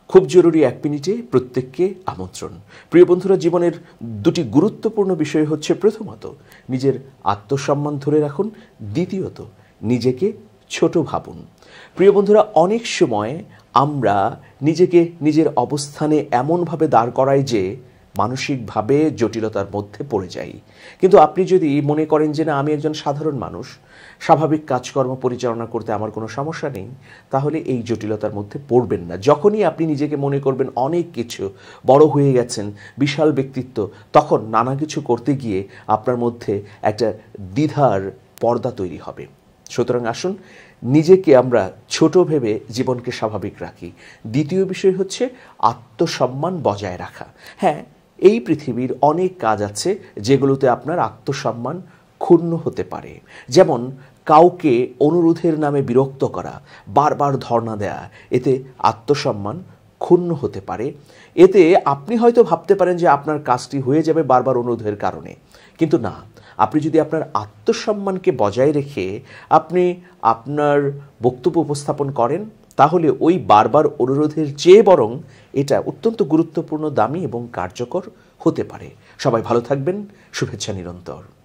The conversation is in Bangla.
খুব জরুরি 1 মিনিটে প্রত্যেককে আমন্ত্রণ। প্রিয় বন্ধুরা, জীবনের দুটি গুরুত্বপূর্ণ বিষয় হচ্ছে, প্রথমত নিজের আত্মসম্মান ধরে রাখুন, দ্বিতীয়ত নিজেকে ছোট ভাবুন। প্রিয় বন্ধুরা, অনেক সময় আমরা নিজেকে নিজের অবস্থানে এমনভাবে দাঁড় করাই যে মানসিকভাবে জটিলতার মধ্যে পড়ে যাই। কিন্তু আপনি যদি মনে করেন যে না, আমি একজন সাধারণ মানুষ, স্বাভাবিক কাজকর্ম পরিচালনা করতে আমার কোনো সমস্যা নেই, তাহলে এই জটিলতার মধ্যে পড়বেন না। যখনই আপনি নিজেকে মনে করবেন অনেক কিছু, বড় হয়ে গেছেন, বিশাল ব্যক্তিত্ব, তখন নানা কিছু করতে গিয়ে আপনার মধ্যে একটা দ্বিধার পর্দা তৈরি হবে। সুতরাং আসুন নিজেকে আমরা ছোট ভেবে জীবনকে স্বাভাবিক রাখি। দ্বিতীয় বিষয় হচ্ছে আত্মসম্মান বজায় রাখা। হ্যাঁ, এই পৃথিবীর অনেক কাজ আছে যেগুলোতে আপনার আত্মসম্মান ক্ষুণ্ণ হতে পারে। যেমন কাউকে অনুরোধের নামে বিরক্ত করা, বারবার ধর্ণা দেয়া, এতে আত্মসম্মান ক্ষুণ্ণ হতে পারে। এতে আপনি হয়তো ভাবতে পারেন যে আপনার কাজটি হয়ে যাবে বারবার অনুরোধের কারণে, কিন্তু না। আপনি যদি আপনার আত্মসম্মানকে বজায় রেখে আপনি আপনার বক্তব্য উপস্থাপন করেন, তাহলে ওই বারবার অনুরোধের চেয়ে বরং এটা অত্যন্ত গুরুত্বপূর্ণ, দামি এবং কার্যকর হতে পারে। সবাই ভালো থাকবেন। শুভেচ্ছা নিরন্তর।